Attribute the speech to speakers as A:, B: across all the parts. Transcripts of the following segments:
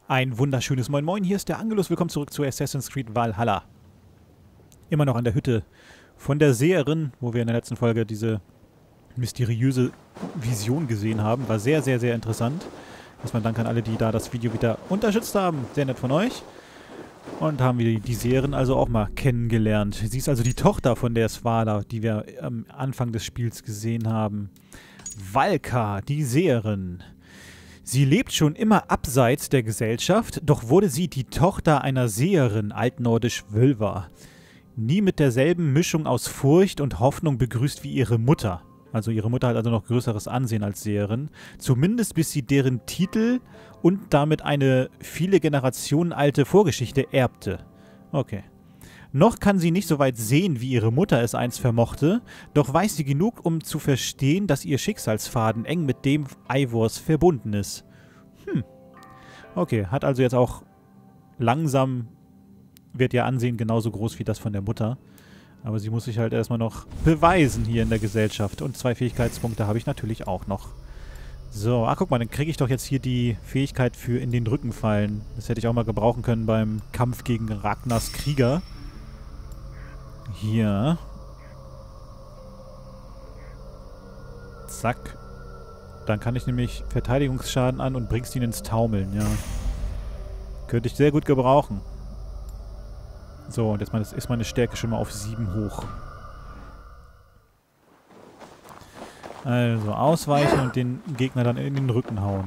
A: Ein wunderschönes Moin Moin, hier ist der Angelus. Willkommen zurück zu Assassin's Creed Valhalla. Immer noch an der Hütte von der Seherin, wo wir in der letzten Folge diese mysteriöse Vision gesehen haben. War sehr, sehr, sehr interessant. Erstmal Dank an alle, die da das Video wieder unterstützt haben. Sehr nett von euch. Und haben wir die Seherin also auch mal kennengelernt. Sie ist also die Tochter von der Svala, die wir am Anfang des Spiels gesehen haben. Valka, die Seherin. Sie lebt schon immer abseits der Gesellschaft, doch wurde sie die Tochter einer Seherin, altnordisch Völva. Nie mit derselben Mischung aus Furcht und Hoffnung begrüßt wie ihre Mutter. Also ihre Mutter hat also noch größeres Ansehen als Seherin. Zumindest bis sie deren Titel und damit eine viele Generationen alte Vorgeschichte erbte. Okay. Noch kann sie nicht so weit sehen, wie ihre Mutter es einst vermochte, doch weiß sie genug, um zu verstehen, dass ihr Schicksalsfaden eng mit dem Eivors verbunden ist. Okay, hat also jetzt auch langsam, wird ihr Ansehen genauso groß wie das von der Mutter. Aber sie muss sich halt erstmal noch beweisen hier in der Gesellschaft. Und 2 Fähigkeitspunkte habe ich natürlich auch noch. So, ach guck mal, dann kriege ich doch jetzt hier die Fähigkeit für in den Rücken fallen. Das hätte ich auch mal gebrauchen können beim Kampf gegen Ragnars Krieger. Hier. Zack. Dann kann ich nämlich Verteidigungsschaden an und bringst ihn ins Taumeln, ja. Könnte ich sehr gut gebrauchen. So, und jetzt ist meine Stärke schon mal auf 7 hoch. Also, ausweichen und den Gegner dann in den Rücken hauen.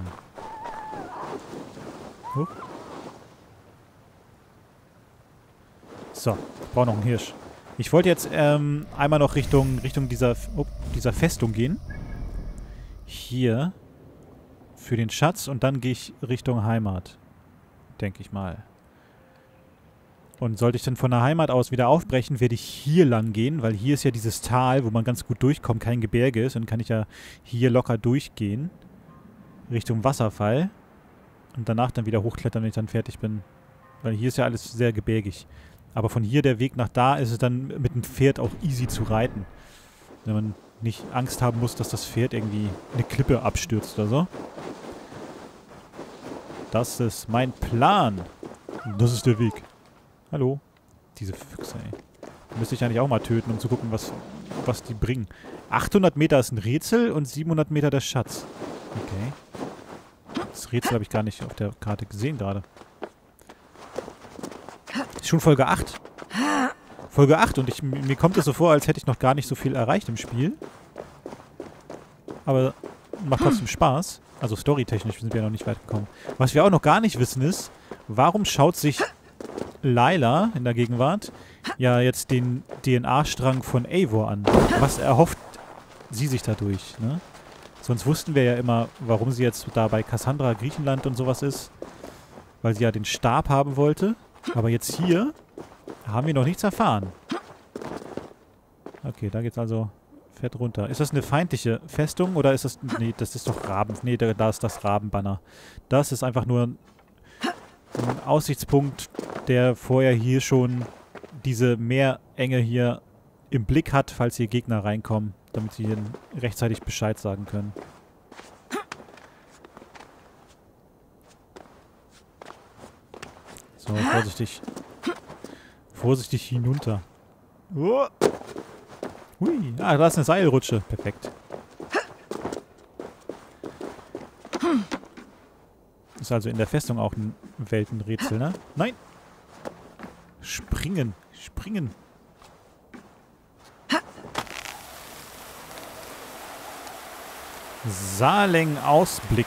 A: So, ich brauche noch einen Hirsch. Ich wollte jetzt einmal noch Richtung dieser Festung gehen. Hier. Für den Schatz und dann gehe ich Richtung Heimat. Denke ich mal. Und sollte ich dann von der Heimat aus wieder aufbrechen, werde ich hier lang gehen, weil hier ist ja dieses Tal, wo man ganz gut durchkommt, kein Gebirge ist. Und dann kann ich ja hier locker durchgehen. Richtung Wasserfall. Und danach dann wieder hochklettern, wenn ich dann fertig bin. Weil hier ist ja alles sehr gebirgig. Aber von hier der Weg nach da ist es dann mit dem Pferd auch easy zu reiten. Wenn man nicht Angst haben muss, dass das Pferd irgendwie eine Klippe abstürzt oder so. Das ist mein Plan. Das ist der Weg. Hallo? Diese Füchse, ey. Müsste ich eigentlich auch mal töten, um zu gucken, was die bringen. 800 Meter ist ein Rätsel und 700 Meter der Schatz. Okay. Das Rätsel habe ich gar nicht auf der Karte gesehen gerade. Ist schon Folge 8. Folge 8 und mir kommt es so vor, als hätte ich noch gar nicht so viel erreicht im Spiel. Aber macht trotzdem Spaß. Also storytechnisch sind wir noch nicht weit gekommen. Was wir auch noch gar nicht wissen ist, warum schaut sich Layla in der Gegenwart ja jetzt den DNA-Strang von Eivor an? Was erhofft sie sich dadurch, ne? Sonst wussten wir ja immer, warum sie jetzt da bei Cassandra, Griechenland und sowas ist. Weil sie ja den Stab haben wollte. Aber jetzt hier haben wir noch nichts erfahren. Okay, da geht's also fett runter. Ist das eine feindliche Festung oder ist das... Nee, das ist doch Raben... Nee, da ist das Rabenbanner. Das ist einfach nur ein Aussichtspunkt, der vorher hier schon diese Meerenge hier im Blick hat, falls hier Gegner reinkommen, damit sie ihnen rechtzeitig Bescheid sagen können. So, vorsichtig. Vorsichtig hinunter. Oh. Hui. Ah, da ist eine Seilrutsche. Perfekt. Ist also in der Festung auch ein Weltenrätsel, ne? Nein! Springen! Springen! Saleng-Ausblick.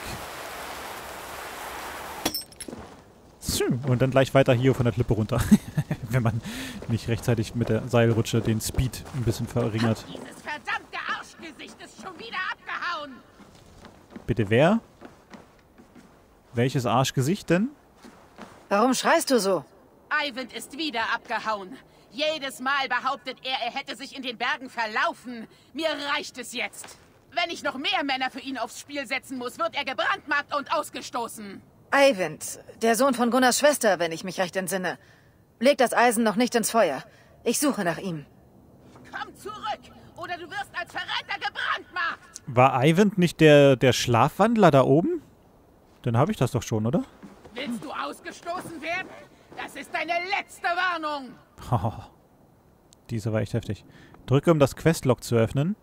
A: Und dann gleich weiter hier von der Klippe runter. Wenn man nicht rechtzeitig mit der Seilrutsche den Speed ein bisschen verringert.
B: Dieses verdammte Arschgesicht ist schon wieder abgehauen!
A: Bitte wer? Welches Arschgesicht denn?
C: Warum schreist du so?
B: Eyvind ist wieder abgehauen. Jedes Mal behauptet er hätte sich in den Bergen verlaufen. Mir reicht es jetzt. Wenn ich noch mehr Männer für ihn aufs Spiel setzen muss, wird er gebrandmarkt und ausgestoßen.
C: Eyvind, der Sohn von Gunnars Schwester, wenn ich mich recht entsinne. Leg das Eisen noch nicht ins Feuer. Ich suche nach ihm.
B: Komm zurück, oder du wirst als Verräter gebrandmarkt.
A: War Eyvind nicht der Schlafwandler da oben? Dann habe ich das doch schon, oder?
B: Willst du ausgestoßen werden? Das ist deine letzte Warnung.
A: Diese war echt heftig. Drücke, um das Questlog zu öffnen.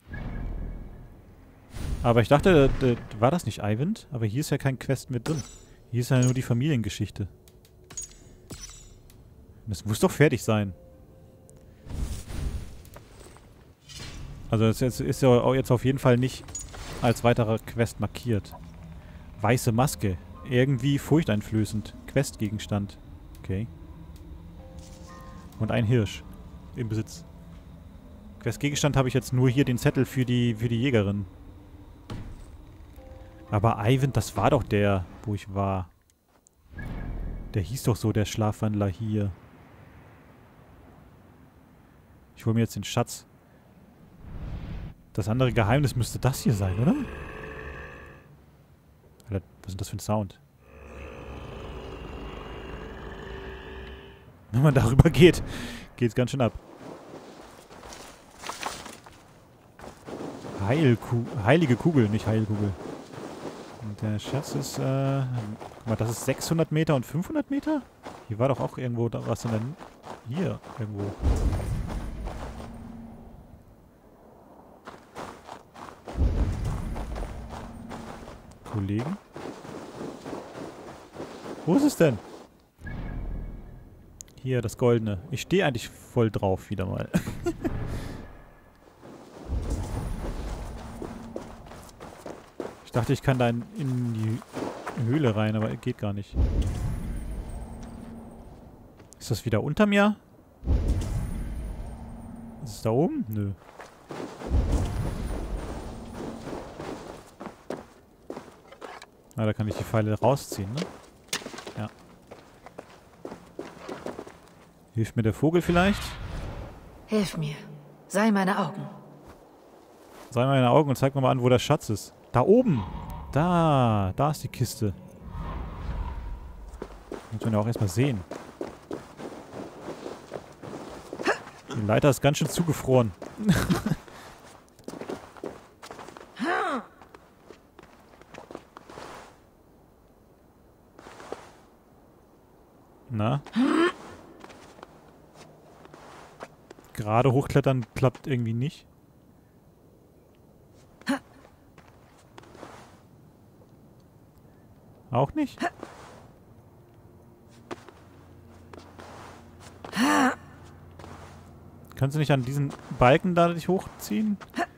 A: Aber ich dachte, war das nicht Eyvind? Aber hier ist ja kein Quest mit drin. Hier ist ja nur die Familiengeschichte. Das muss doch fertig sein. Also das ist ja jetzt auf jeden Fall nicht als weiterer Quest markiert. Weiße Maske. Irgendwie furchteinflößend. Questgegenstand. Okay. Und ein Hirsch. Im Besitz. Questgegenstand habe ich jetzt nur hier den Zettel für die Jägerin. Aber Eyvind, das war doch der, wo ich war. Der hieß doch so, der Schlafwandler hier. Ich hole mir jetzt den Schatz. Das andere Geheimnis müsste das hier sein, oder? Alter, was ist das für ein Sound? Wenn man darüber geht, geht's ganz schön ab. Heilige Kugel, nicht Heilkugel. Und der Schatz ist, guck mal, das ist 600 Meter und 500 Meter? Hier war doch auch irgendwo was in der... Hier, irgendwo. Kollegen? Wo ist es denn? Hier, das Goldene. Ich stehe eigentlich voll drauf wieder mal. Ich dachte, ich kann da in die Höhle rein, aber geht gar nicht. Ist das wieder unter mir? Ist es da oben? Nö. Ah, da kann ich die Pfeile rausziehen, ne? Ja. Hilft mir der Vogel vielleicht?
C: Hilf mir. Sei meine Augen.
A: Sei meine Augen und zeig mir mal an, wo der Schatz ist. Da oben! Da ist die Kiste. Muss man ja auch erstmal sehen. Die Leiter ist ganz schön zugefroren. Na? Gerade hochklettern klappt irgendwie nicht. Auch nicht? Kannst du nicht an diesen Balken da dich hochziehen?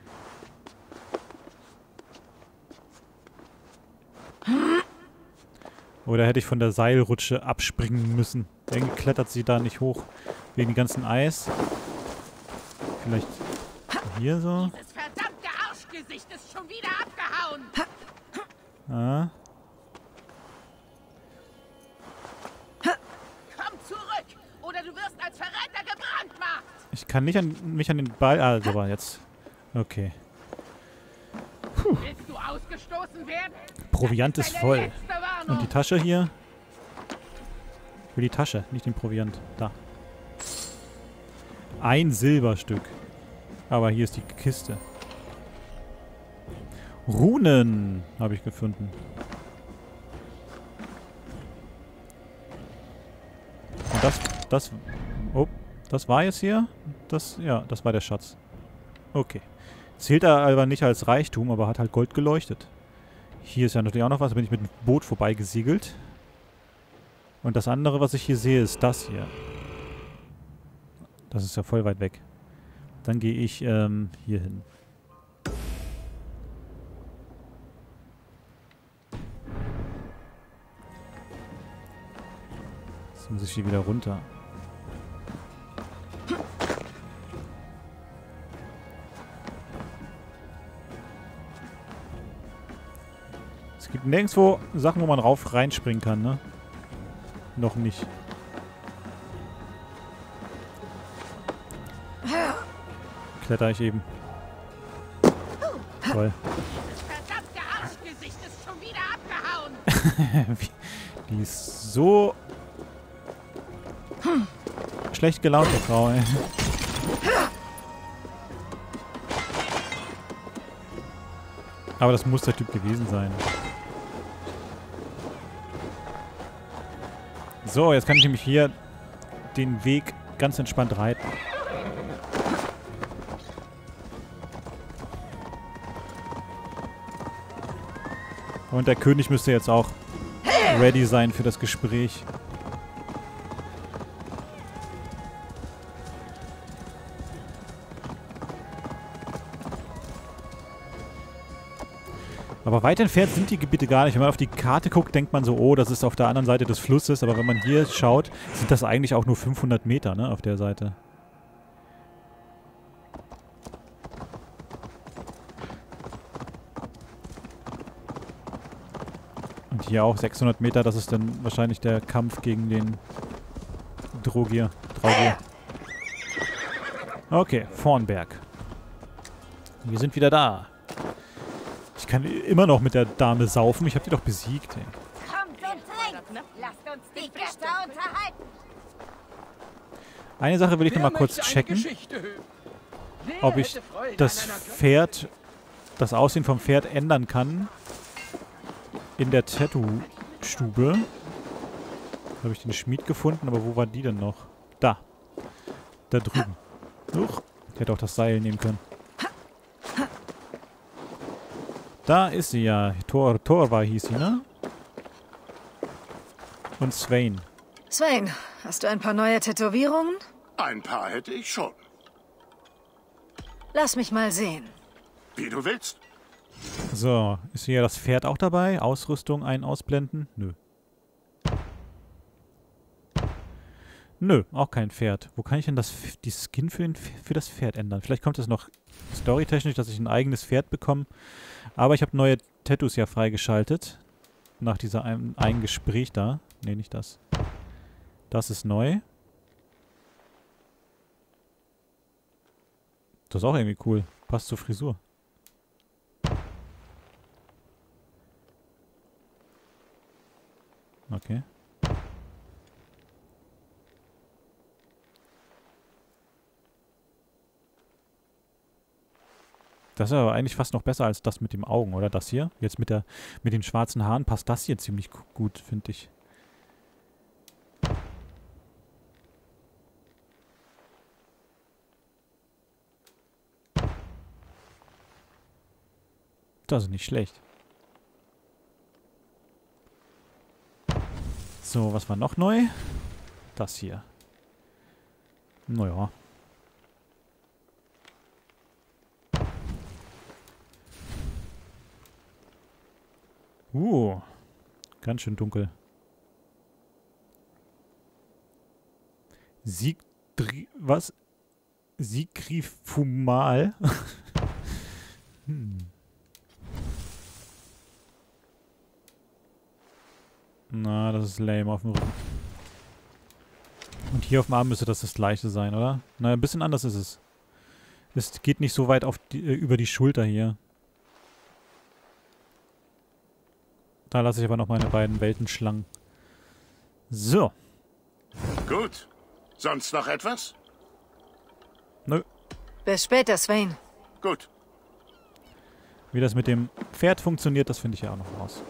A: Oder hätte ich von der Seilrutsche abspringen müssen? Irgendwie klettert sie da nicht hoch. Wegen dem ganzen Eis. Vielleicht hier so?
B: Dieses verdammte Arschgesicht ist schon wieder abgehauen.
A: Ah.
B: Komm zurück, oder du wirst als Verräter gebrandmarkt.
A: Ich kann nicht mich an den Ball... Ah, so war jetzt. Okay.
B: Willst du ausgestoßen werden?
A: Proviant ist voll.
B: Letzte Warnung.
A: Und die Tasche hier? Ich will die Tasche, nicht den Proviant. Da. Ein Silberstück. Aber hier ist die Kiste. Runen habe ich gefunden. Und das war jetzt hier? Ja, das war der Schatz. Okay. Zählt er aber nicht als Reichtum, aber hat halt Gold geleuchtet. Hier ist ja natürlich auch noch was, da bin ich mit dem Boot vorbeigesegelt. Und das andere, was ich hier sehe, ist das hier. Das ist ja voll weit weg. Dann gehe ich hier hin. Jetzt muss ich hier wieder runter. Es gibt nirgendwo Sachen, wo man reinspringen kann, ne? Noch nicht. Kletter ich eben. Toll.
B: Das verdammte Arschgesicht ist schon wieder abgehauen.
A: Die ist so schlecht gelaunt, die Frau, ey. Aber das muss der Typ gewesen sein. So, jetzt kann ich nämlich hier den Weg ganz entspannt reiten. Und der König müsste jetzt auch ready sein für das Gespräch. Aber weit entfernt sind die Gebiete gar nicht. Wenn man auf die Karte guckt, denkt man so, oh, das ist auf der anderen Seite des Flusses. Aber wenn man hier schaut, sind das eigentlich auch nur 500 Meter, ne, auf der Seite. Und hier auch 600 Meter, das ist dann wahrscheinlich der Kampf gegen den Draugier. Okay, Vornberg. Wir sind wieder da. Ich kann immer noch mit der Dame saufen. Ich habe die doch besiegt, ey.
D: Kommt und trinkt! Lasst uns die Götter unterhalten!
A: Eine Sache will ich noch mal kurz checken. Ob ich das Pferd, das Aussehen vom Pferd ändern kann. In der Tattoo-Stube. Da habe ich den Schmied gefunden, aber wo war die denn noch? Da. Da drüben. Huch. Ich hätte auch das Seil nehmen können. Da ist sie ja. Torva hieß sie, ne? Und Swain.
C: Swain, hast du ein paar neue Tätowierungen?
E: Ein paar hätte ich schon.
C: Lass mich mal sehen.
E: Wie du willst.
A: So, ist hier das Pferd auch dabei? Ausrüstung ausblenden? Nö. Nö, auch kein Pferd. Wo kann ich denn die Skin für das Pferd ändern? Vielleicht kommt es noch storytechnisch, dass ich ein eigenes Pferd bekomme. Aber ich habe neue Tattoos ja freigeschaltet. Nach dieser einen Gespräch da. Nee, nicht das. Das ist neu. Das ist auch irgendwie cool. Passt zur Frisur. Okay. Das ist aber eigentlich fast noch besser als das mit den Augen, oder? Das hier? Jetzt mit den schwarzen Haaren passt das hier ziemlich gut, finde ich. Das ist nicht schlecht. So, was war noch neu? Das hier. Naja. Ganz schön dunkel. Was? Sigrifumal? Na, das ist lame auf dem Rücken. Und hier auf dem Arm müsste das gleiche sein, oder? Na, ein bisschen anders ist es. Es geht nicht so weit über die Schulter hier. Da lasse ich aber noch meine beiden Weltenschlangen. So.
E: Gut. Sonst noch etwas?
A: Nö.
C: Bis später, Swain.
E: Gut.
A: Wie das mit dem Pferd funktioniert, das finde ich ja auch noch raus.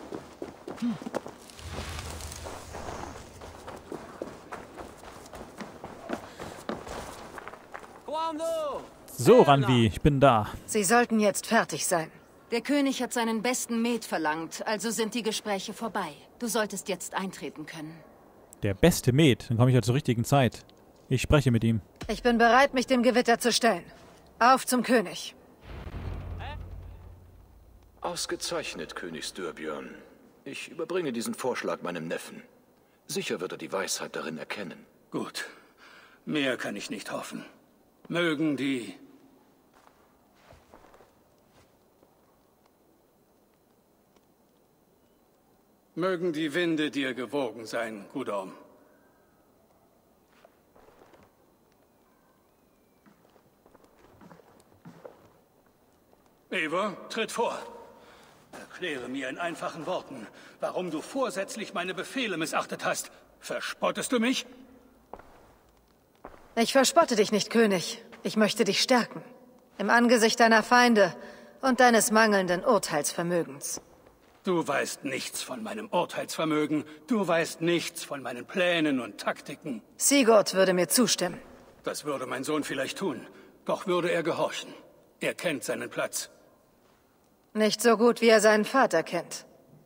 A: So, Ranvi, ich bin da.
C: Sie sollten jetzt fertig sein.
F: Der König hat seinen besten Met verlangt, also sind die Gespräche vorbei. Du solltest jetzt eintreten können.
A: Der beste Met, dann komme ich ja zur richtigen Zeit. Ich spreche mit ihm.
C: Ich bin bereit, mich dem Gewitter zu stellen. Auf zum König.
G: Ausgezeichnet, König Styrbjörn. Ich überbringe diesen Vorschlag meinem Neffen. Sicher wird er die Weisheit darin erkennen.
H: Gut. Mehr kann ich nicht hoffen. Mögen die Winde dir gewogen sein, Gudorm. Eivor, tritt vor. Erkläre mir in einfachen Worten, warum du vorsätzlich meine Befehle missachtet hast. Verspottest du mich?
C: Ich verspotte dich nicht, König. Ich möchte dich stärken. Im Angesicht deiner Feinde und deines mangelnden Urteilsvermögens.
H: Du weißt nichts von meinem Urteilsvermögen. Du weißt nichts von meinen Plänen und Taktiken.
C: Sigurd würde mir zustimmen.
H: Das würde mein Sohn vielleicht tun. Doch würde er gehorchen. Er kennt seinen Platz.
C: Nicht so gut, wie er seinen Vater kennt.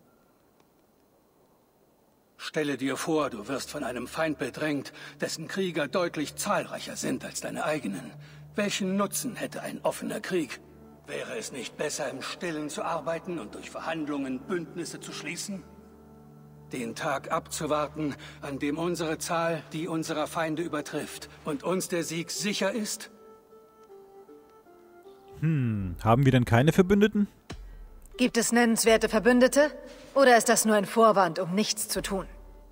H: Stelle dir vor, du wirst von einem Feind bedrängt, dessen Krieger deutlich zahlreicher sind als deine eigenen. Welchen Nutzen hätte ein offener Krieg? Wäre es nicht besser, im Stillen zu arbeiten und durch Verhandlungen Bündnisse zu schließen? Den Tag abzuwarten, an dem unsere Zahl die unserer Feinde übertrifft und uns der Sieg sicher ist?
A: Haben wir denn keine Verbündeten?
C: Gibt es nennenswerte Verbündete? Oder ist das nur ein Vorwand, um nichts zu tun?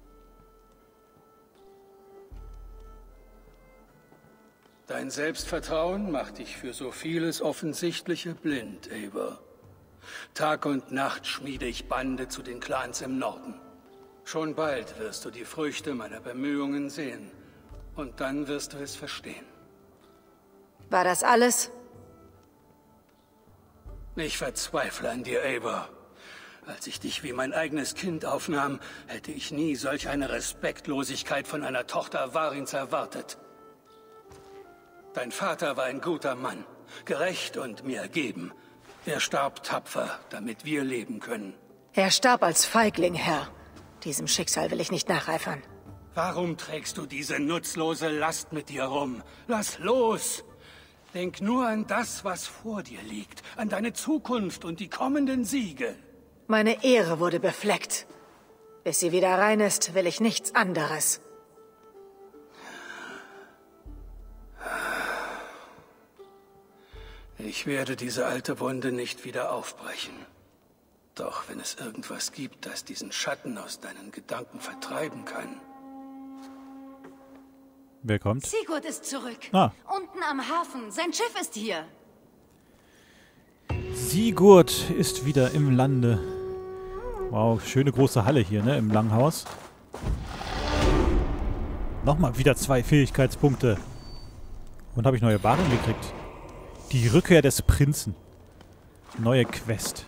H: Dein Selbstvertrauen macht dich für so vieles Offensichtliche blind, Eivor. Tag und Nacht schmiede ich Bande zu den Clans im Norden. Schon bald wirst du die Früchte meiner Bemühungen sehen. Und dann wirst du es verstehen.
C: War das alles?
H: Ich verzweifle an dir, Eivor. Als ich dich wie mein eigenes Kind aufnahm, hätte ich nie solch eine Respektlosigkeit von einer Tochter Varins erwartet. Dein Vater war ein guter Mann, gerecht und mir ergeben. Er starb tapfer, damit wir leben können.
C: Er starb als Feigling, Herr. Diesem Schicksal will ich nicht nacheifern.
H: Warum trägst du diese nutzlose Last mit dir rum? Lass los! Denk nur an das, was vor dir liegt, an deine Zukunft und die kommenden Siege.
C: Meine Ehre wurde befleckt. Bis sie wieder rein ist, will ich nichts anderes.
H: Ich werde diese alte Wunde nicht wieder aufbrechen. Doch wenn es irgendwas gibt, das diesen Schatten aus deinen Gedanken vertreiben kann...
A: Wer kommt?
F: Sigurd ist zurück.
A: Ah.
F: Unten am Hafen. Sein Schiff ist hier.
A: Sigurd ist wieder im Lande. Wow, schöne große Halle hier, ne, im Langhaus. Nochmal wieder 2 Fähigkeitspunkte. Und habe ich neue Waren gekriegt. Die Rückkehr des Prinzen. Neue Quest.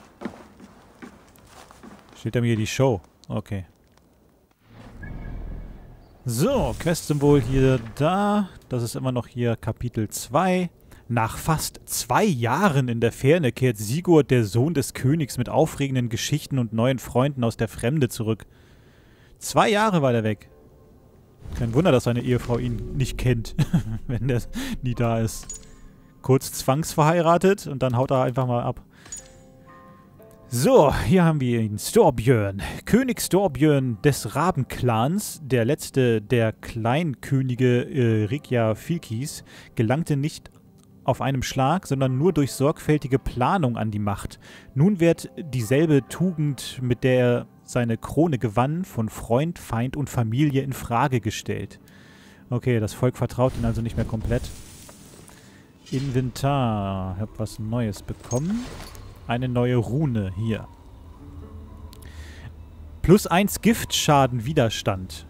A: Steht da mir hier die Show. Okay. So, Quest-Symbol hier, da. Das ist immer noch hier Kapitel 2. Nach fast 2 Jahren in der Ferne kehrt Sigurd, der Sohn des Königs, mit aufregenden Geschichten und neuen Freunden aus der Fremde zurück. 2 Jahre war der weg. Kein Wunder, dass seine Ehefrau ihn nicht kennt, wenn der nie da ist. Kurz zwangsverheiratet und dann haut er einfach mal ab. So, hier haben wir ihn. Storbjörn. König Storbjörn des Rabenclans, der letzte der Kleinkönige Reykjavikis, gelangte nicht auf einem Schlag, sondern nur durch sorgfältige Planung an die Macht. Nun wird dieselbe Tugend, mit der er seine Krone gewann, von Freund, Feind und Familie in Frage gestellt. Okay, das Volk vertraut ihn also nicht mehr komplett. Inventar. Ich habe was Neues bekommen. Eine neue Rune hier. +1 Giftschadenwiderstand.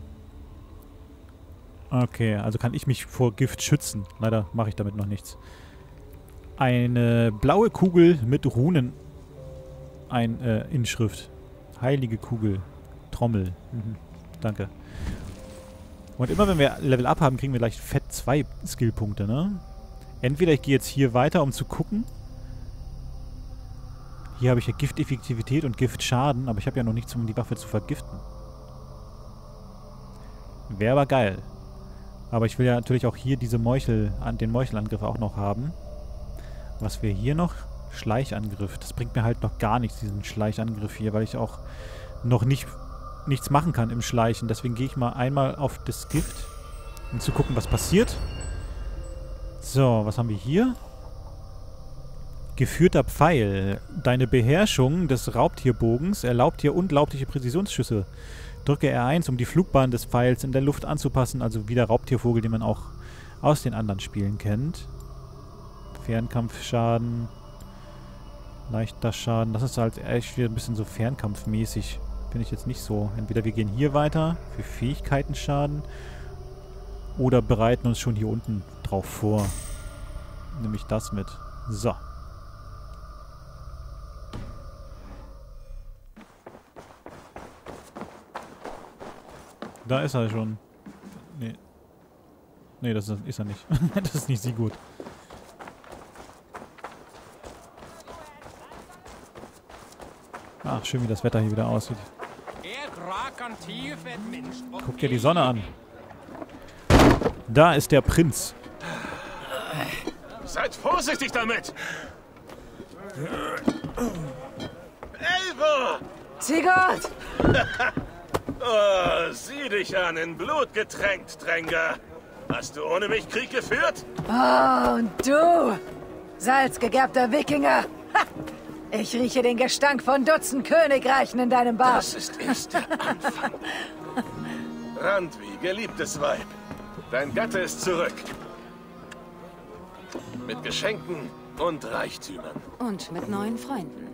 A: Okay, also kann ich mich vor Gift schützen. Leider mache ich damit noch nichts. Eine blaue Kugel mit Runen. Inschrift. Heilige Kugel. Trommel. Danke. Und immer wenn wir Level Up haben, kriegen wir gleich fett 2 Skillpunkte, ne? Entweder ich gehe jetzt hier weiter, um zu gucken. Hier habe ich ja Gifteffektivität und Giftschaden, aber ich habe ja noch nichts, um die Waffe zu vergiften. Wäre aber geil. Aber ich will ja natürlich auch hier diese den Meuchelangriff auch noch haben. Was wir hier noch? Schleichangriff. Das bringt mir halt noch gar nichts, diesen Schleichangriff hier, weil ich auch noch nichts machen kann im Schleichen. Deswegen gehe ich mal einmal auf das Gift, um zu gucken, was passiert. So, was haben wir hier? Geführter Pfeil. Deine Beherrschung des Raubtierbogens erlaubt dir unglaubliche Präzisionsschüsse. Drücke R1, um die Flugbahn des Pfeils in der Luft anzupassen. Also wie der Raubtiervogel, den man auch aus den anderen Spielen kennt. Fernkampfschaden. Leichter Schaden. Das ist halt echt wieder ein bisschen so fernkampfmäßig. Finde ich jetzt nicht so. Entweder wir gehen hier weiter für Fähigkeitenschaden oder bereiten uns schon hier unten drauf vor. Nehme ich das mit. So. Da ist er schon. Nee. Nee, das ist er nicht. Das ist nicht Sigurd. Ach, schön, wie das Wetter hier wieder aussieht. Guck dir die Sonne an. Da ist der Prinz.
E: Seid vorsichtig damit! Eivor!
C: Sigurd!
E: Oh, sieh dich an, in Blut getränkt, Dränger. Hast du ohne mich Krieg geführt?
C: Oh, und du, salzgegerbter Wikinger. Ha! Ich rieche den Gestank von Dutzend Königreichen in deinem Bart.
E: Das ist erst der Anfang. Randvi, geliebtes Weib. Dein Gatte ist zurück. Mit Geschenken und Reichtümern.
F: Und mit neuen Freunden.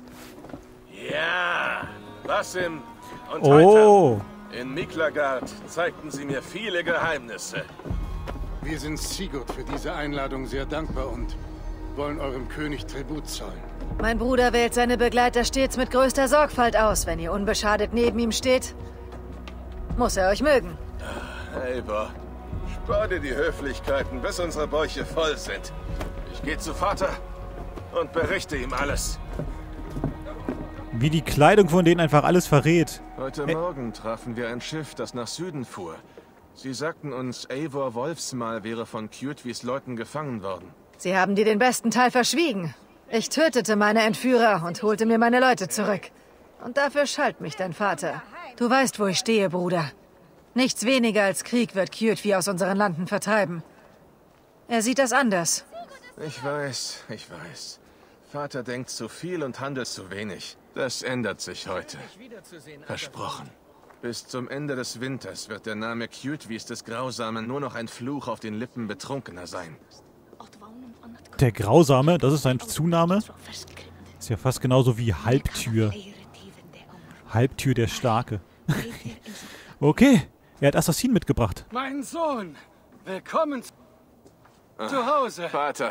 E: Ja, Basim und
A: Oh!
E: Titan. In Miklagard zeigten sie mir viele Geheimnisse.
I: Wir sind Sigurd für diese Einladung sehr dankbar und wollen eurem König Tribut zollen.
C: Mein Bruder wählt seine Begleiter stets mit größter Sorgfalt aus. Wenn ihr unbeschadet neben ihm steht, muss er euch mögen.
E: Eivor, spar dir die Höflichkeiten, bis unsere Bäuche voll sind. Ich gehe zu Vater und berichte ihm alles.
A: Wie die Kleidung von denen einfach alles verrät.
E: Heute Morgen trafen wir ein Schiff, das nach Süden fuhr. Sie sagten uns, Eivor Wolfsmal wäre von Kjotvis Leuten gefangen worden.
C: Sie haben dir den besten Teil verschwiegen. Ich tötete meine Entführer und holte mir meine Leute zurück. Und dafür schalt mich dein Vater. Du weißt, wo ich stehe, Bruder. Nichts weniger als Krieg wird Kjotvi aus unseren Landen vertreiben. Er sieht das anders.
E: Ich weiß. Vater denkt zu viel und handelt zu wenig. Das ändert sich heute. Versprochen. Bis zum Ende des Winters wird der Name Kjotvis des Grausamen nur noch ein Fluch auf den Lippen Betrunkener sein.
A: Der Grausame, das ist sein Zunahme. Ist ja fast genauso wie Halbtür. Halbtür der Starke. Okay, er hat Assassin mitgebracht.
H: Mein Sohn, willkommen zu Hause.
E: Vater.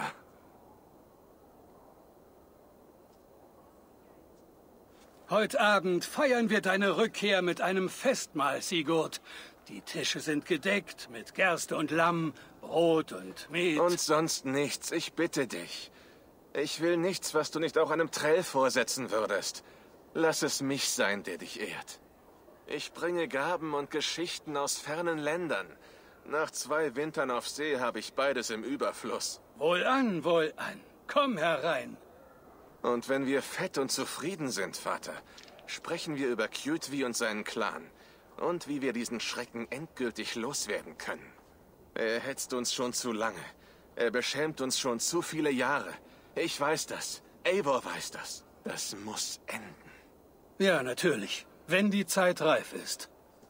H: Heute Abend feiern wir deine Rückkehr mit einem Festmahl, Sigurd. Die Tische sind gedeckt mit Gerste und Lamm, Brot und Met.
E: Und sonst nichts, ich bitte dich. Ich will nichts, was du nicht auch einem Trell vorsetzen würdest. Lass es mich sein, der dich ehrt. Ich bringe Gaben und Geschichten aus fernen Ländern. Nach 2 Wintern auf See habe ich beides im Überfluss.
H: Wohlan, wohlan. Komm herein.
E: Und wenn wir fett und zufrieden sind, Vater, sprechen wir über Kjotvi und seinen Clan. Und wie wir diesen Schrecken endgültig loswerden können. Er hetzt uns schon zu lange. Er beschämt uns schon zu viele Jahre. Ich weiß das. Eivor weiß das. Das muss enden.
H: Ja, natürlich. Wenn die Zeit reif ist.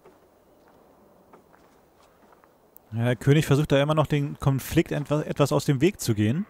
A: Ja, der König versucht da immer noch den Konflikt etwas aus dem Weg zu gehen.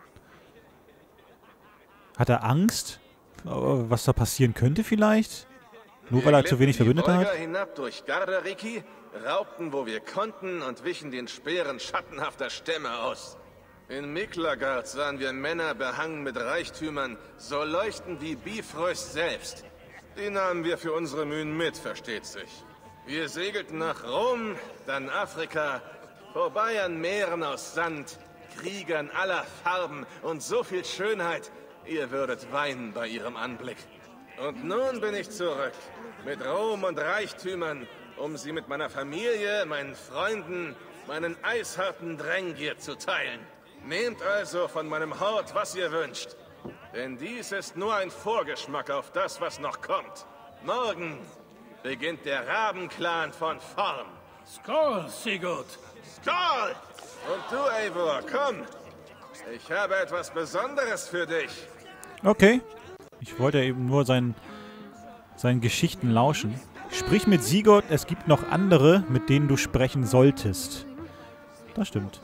A: Hat er Angst, was da passieren könnte vielleicht? Nur weil er zu wenig Verbündete hat?
E: Wir hinab durch Gardariki, raubten, wo wir konnten und wichen den Speeren schattenhafter Stämme aus. In Miklagard sahen wir Männer behangen mit Reichtümern, so leuchtend wie Bifrost selbst. Die nahmen wir für unsere Mühen mit, versteht sich. Wir segelten nach Rom, dann Afrika, vorbei an Meeren aus Sand, Kriegern aller Farben und so viel Schönheit, ihr würdet weinen bei ihrem Anblick. Und nun bin ich zurück, mit Ruhm und Reichtümern, um sie mit meiner Familie, meinen Freunden, meinen eisharten Drängir zu teilen. Nehmt also von meinem Hort, was ihr wünscht. Denn dies ist nur ein Vorgeschmack auf das, was noch kommt. Morgen beginnt der Rabenclan von vorn.
H: Skål, Sigurd.
E: Skål! Und du, Eivor, komm. Ich habe etwas Besonderes für dich.
A: Okay. Ich wollte eben nur seinen Geschichten lauschen. Sprich mit Sigurd, es gibt noch andere, mit denen du sprechen solltest. Das stimmt.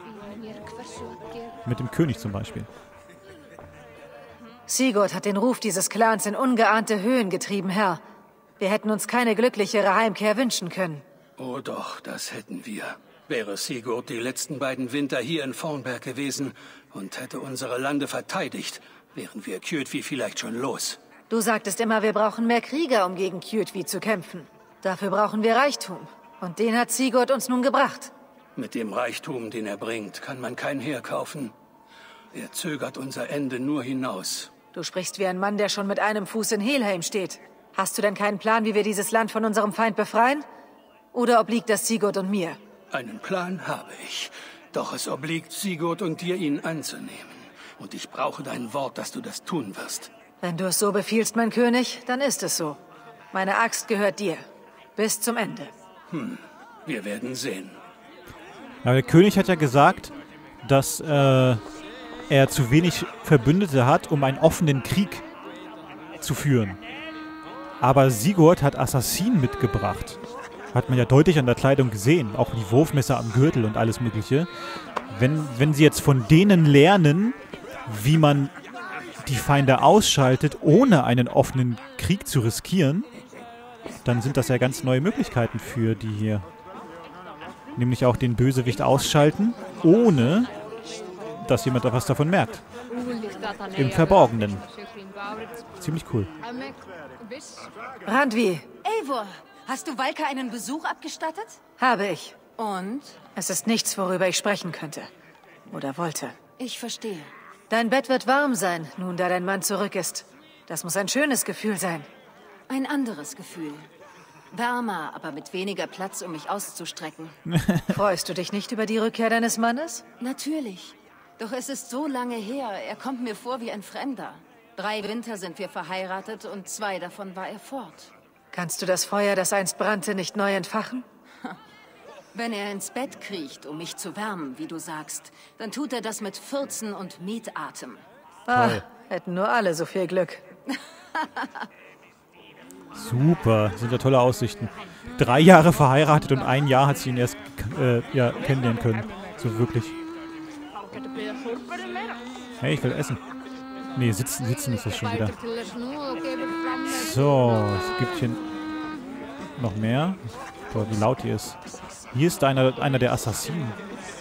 A: Mit dem König zum Beispiel.
C: Sigurd hat den Ruf dieses Clans in ungeahnte Höhen getrieben, Herr. Wir hätten uns keine glücklichere Heimkehr wünschen können.
H: Oh doch, das hätten wir. Wäre Sigurd die letzten beiden Winter hier in Fornberg gewesen und hätte unsere Lande verteidigt, wären wir Kjotvi vielleicht schon los.
C: Du sagtest immer, wir brauchen mehr Krieger, um gegen Kjotvi zu kämpfen. Dafür brauchen wir Reichtum. Und den hat Sigurd uns nun gebracht.
H: Mit dem Reichtum, den er bringt, kann man kein Heer kaufen. Er zögert unser Ende nur hinaus.
C: Du sprichst wie ein Mann, der schon mit einem Fuß in Helheim steht. Hast du denn keinen Plan, wie wir dieses Land von unserem Feind befreien? Oder obliegt das Sigurd und mir?
H: Einen Plan habe ich. Doch es obliegt Sigurd und dir, ihn anzunehmen. Und ich brauche dein Wort, dass du das tun wirst.
C: Wenn du es so befiehlst, mein König, dann ist es so. Meine Axt gehört dir. Bis zum Ende.
H: Wir werden sehen.
A: Aber der König hat ja gesagt, dass er zu wenig Verbündete hat, um einen offenen Krieg zu führen. Aber Sigurd hat Assassinen mitgebracht. Hat man ja deutlich an der Kleidung gesehen. Auch die Wurfmesser am Gürtel und alles Mögliche. Wenn sie jetzt von denen lernen, wie man die Feinde ausschaltet, ohne einen offenen Krieg zu riskieren, dann sind das ja ganz neue Möglichkeiten für die hier. Nämlich auch den Bösewicht ausschalten, ohne dass jemand etwas davon merkt. Im Verborgenen. Ziemlich cool.
C: Randvi,
F: Eivor, hast du Valka einen Besuch abgestattet?
C: habe ich.
F: Und?
C: Es ist nichts, worüber ich sprechen könnte. Oder wollte.
F: Ich verstehe.
C: Dein Bett wird warm sein, nun da dein Mann zurück ist. Das muss ein schönes Gefühl sein.
F: Ein anderes Gefühl. Wärmer, aber mit weniger Platz, um mich auszustrecken.
C: Freust du dich nicht über die Rückkehr deines Mannes?
F: Natürlich. Doch es ist so lange her, er kommt mir vor wie ein Fremder. 3 Winter sind wir verheiratet und 2 davon war er fort.
C: Kannst du das Feuer, das einst brannte, nicht neu entfachen?
F: Wenn er ins Bett kriecht, um mich zu wärmen, wie du sagst, dann tut er das mit Fürzen und Metatem.
C: Hätten nur alle so viel Glück.
A: Super, das sind ja tolle Aussichten. 3 Jahre verheiratet und 1 Jahr hat sie ihn erst kennenlernen können. So wirklich. Hey, ich will essen. Nee, sitzen ist das schon wieder. So, es gibt hier noch mehr. Boah, wie laut hier ist. Hier ist einer der Assassinen.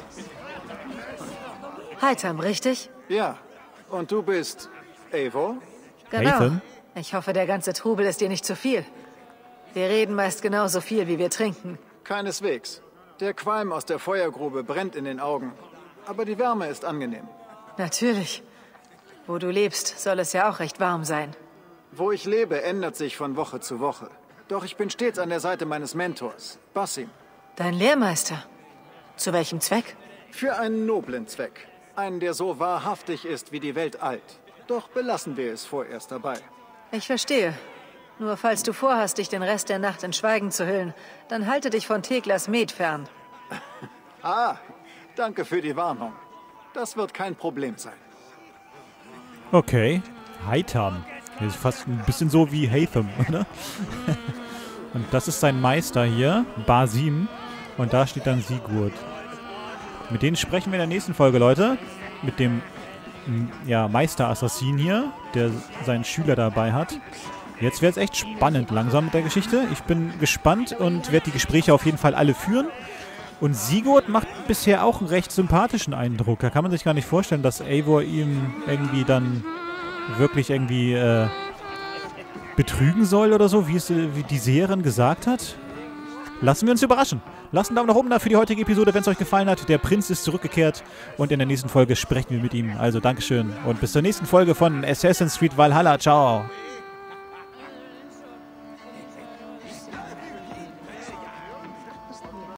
C: Heitam, richtig?
J: Ja. Und du bist Eivor?
C: Genau.
A: Haytham?
C: Ich hoffe, der ganze Trubel ist dir nicht zu viel. Wir reden meist genauso viel, wie wir trinken.
J: Keineswegs. Der Qualm aus der Feuergrube brennt in den Augen. Aber die Wärme ist angenehm.
C: Natürlich. Wo du lebst, soll es ja auch recht warm sein.
J: Wo ich lebe, ändert sich von Woche zu Woche. Doch ich bin stets an der Seite meines Mentors, Basim.
C: Dein Lehrmeister. Zu welchem Zweck?
J: Für einen noblen Zweck. Einen, der so wahrhaftig ist wie die Welt alt. Doch belassen wir es vorerst dabei.
C: Ich verstehe. Nur falls du vorhast, dich den Rest der Nacht in Schweigen zu hüllen, dann halte dich von Theklas Met fern.
J: Danke für die Warnung. Das wird kein Problem sein.
A: Okay. Heitam. Das ist fast ein bisschen so wie Haytham, oder? Und das ist sein Meister hier, Basim. Und da steht dann Sigurd. Mit denen sprechen wir in der nächsten Folge, Leute. Mit dem Meister-Assassin hier, der seinen Schüler dabei hat. Jetzt wird es echt spannend langsam mit der Geschichte. Ich bin gespannt und werde die Gespräche auf jeden Fall alle führen. Und Sigurd macht bisher auch einen recht sympathischen Eindruck. Da kann man sich gar nicht vorstellen, dass Eivor ihm irgendwie dann wirklich irgendwie betrügen soll oder so, wie die Seherin gesagt hat. Lassen wir uns überraschen. Lasst einen Daumen nach oben da für die heutige Episode, wenn es euch gefallen hat. Der Prinz ist zurückgekehrt und in der nächsten Folge sprechen wir mit ihm. Also Dankeschön und bis zur nächsten Folge von Assassin's Creed Valhalla. Ciao.